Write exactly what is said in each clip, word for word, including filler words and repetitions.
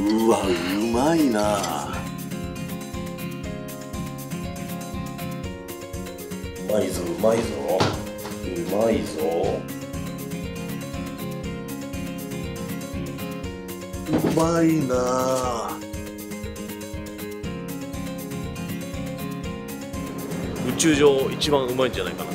うわ、うまいな。うまいぞ、うまいぞ、うまいぞ。うまいな。宇宙上一番うまいんじゃないかな。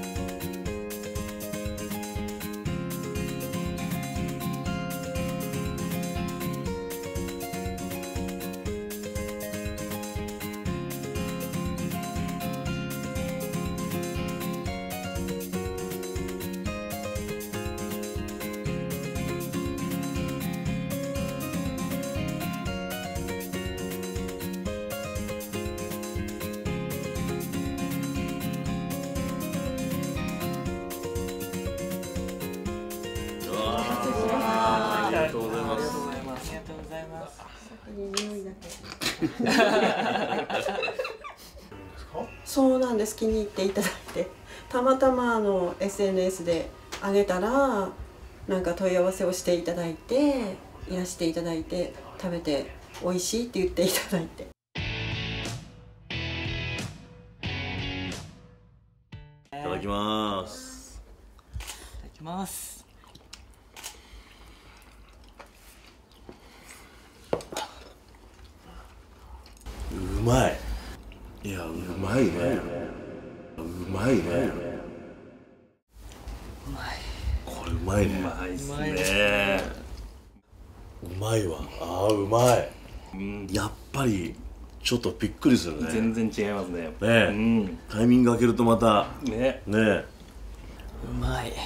ありがとうございます。ありがとうございます。 匂いだけ。そうなんです。気に入っていただいて、たまたまあの エスエヌエス であげたらなんか問い合わせをしていただいて、いらしていただいて、食べて美味しいって言っていただいて。 いただきます。 いただきます。 うまい。いや、うまいね。うまいね。 うまい。 これうまいね。 うまいっすね。 うまいわ。ああ、うまい。うん、やっぱりちょっとびっくりするね。 全然違いますね。 ねえ、うん、タイミング開けるとまたねねえ。 うまい。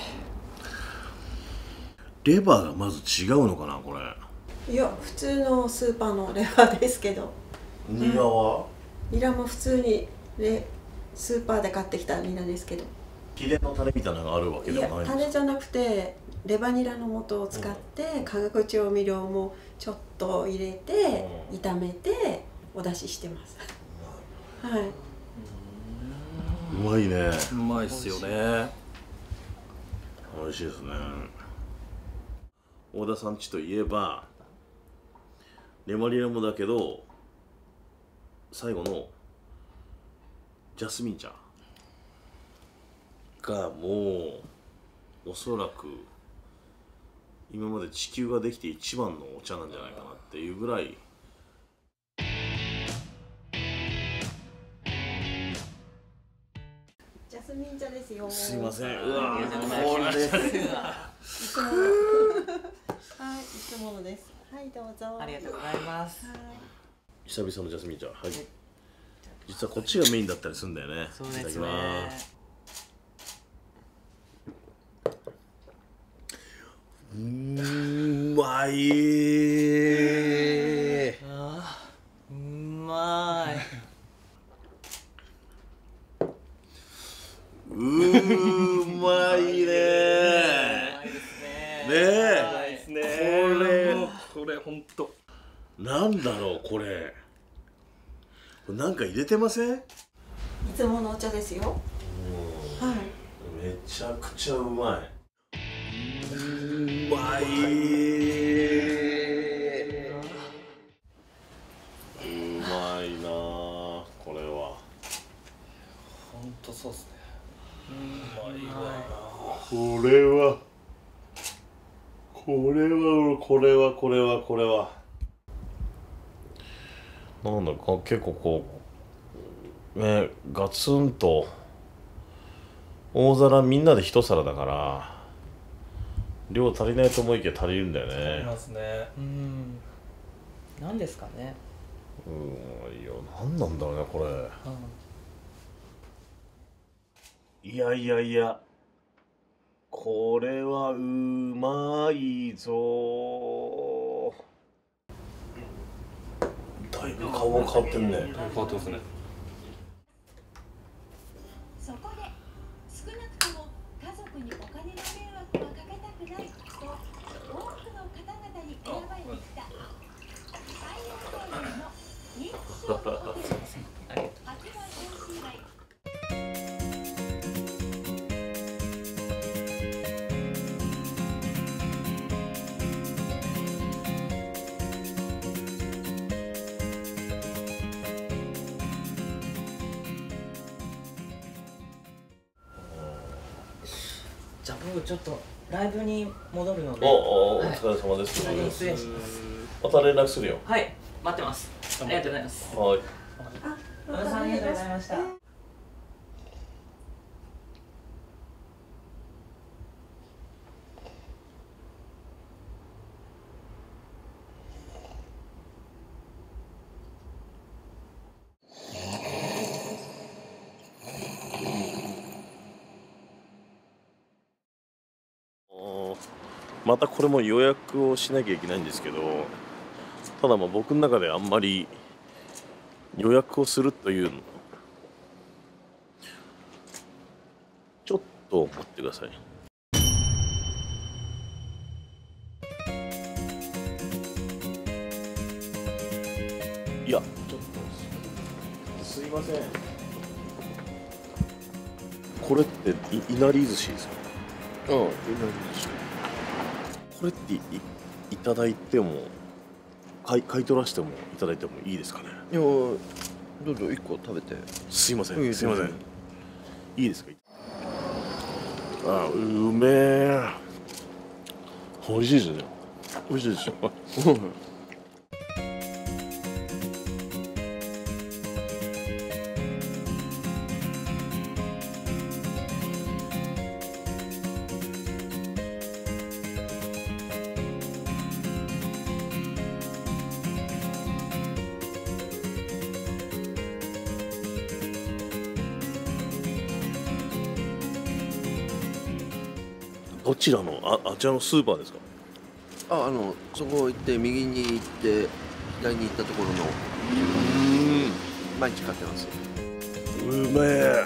レバーがまず違うのかな、これ。 いや、普通のスーパーのレバーですけど。 ニラは？ ニラも普通にね、スーパーで買ってきたニラですけど。 秘伝のタレみたいなのがあるわけではないんですか？ いや、タレじゃなくてレバニラの素を使って化学調味料もちょっと入れて炒めてお出ししてます。はい。 うまいね。 うまいっすよね。 美味しいですね。大田さん家といえばレバニラもだけど、最後のジャスミン茶がもうおそらく今まで地球ができて一番のお茶なんじゃないかなっていうぐらい。 ジャスミン茶ですよ。 すいません。うわ、 これです。いつものはい、いつものです。はい、どうぞ。 ありがとうございます。 久々のジャスミン茶。はい。実はこっちがメインだったりするんだよね。 そうですね。 うまいー。 あー、うまい。 うーまいねー。ねえ。これ、 これ本当。 なんだろうこれ。これなんか入れてません？ いつものお茶ですよ。はい。 めちゃくちゃうまい。うまいー。うまいなー、これは。 本当そうですね。うまいわ。 これは。これは、これは、これは、これは。なんだか結構こうね、ガツンと大皿みんなで一皿だから量足りないと思いきや足りるんだよね。 ありますね。うん。なんですかね。 うん、いや、なんなんだろうねこれ。うん、いやいやいや、これはうまいぞ。だいぶ顔が変わってんね。 変わってますね。 そこで少なくとも家族にお金の迷惑はかけたくないと多くの方々に選ばれてきた太陽光の人気商品ホテル発売開始以来。 僕ちょっとライブに戻るので。 おお、お疲れ様です。 失礼します。 また連絡するよ。 はい、待ってます。ありがとうございます。 はい。 和田さん、ありがとうございました。 またこれも予約をしなきゃいけないんですけど、ただまあ僕の中であんまり予約をするというの、ちょっと待ってください。いや、ちょっとすいません。これっていいなり寿司ですか？ ああ、いなり寿司。 これって い, いただいても買い買い取らせてもいただいてもいいですかね？ いや、どうぞ一個食べて。 すいません、 いいすいません。いいですか？あ、うめえ。美味しいですね。美味しいですよ。どちらのああちらのスーパーですか？ あ、あの、そこ行って右に行って左に行ったところの。 うん。 毎日買ってます。 うめえ。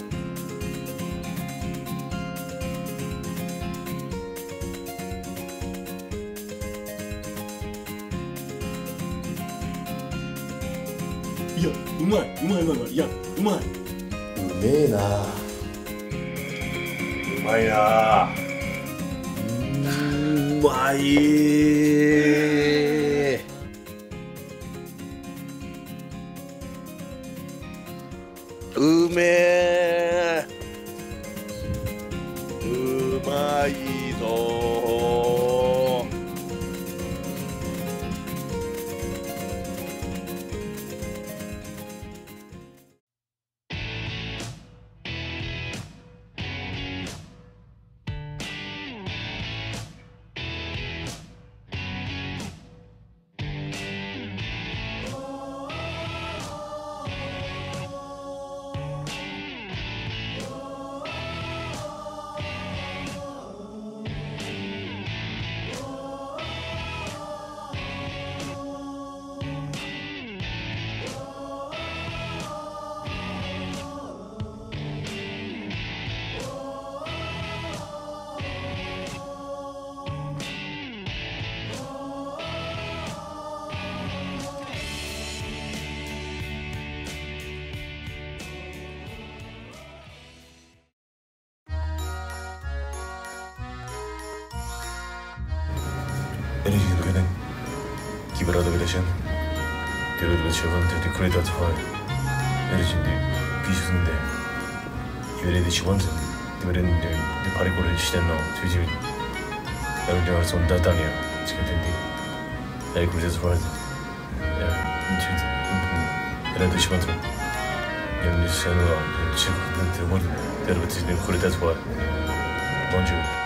いや、うまい、うまいうまいうまい、いや、うまい。うめえな。うまいな。うまい。うめえ。うまいぞ。 Energie drinnen. Kibera da bileşen. Görüldü çaban dedi kredi atı var. Enerjinde 비수인데 이들의 지원자 이들은 내 파리고를 시대는 뒤집은 나를 대할 수 없다 땅이야 지금 된디 나의 그래서 말하지 야 인출 얘네들 지원자 얘네들 시대는 지금 된디 머리 내려가 뒤집는 그래도 좋아 먼저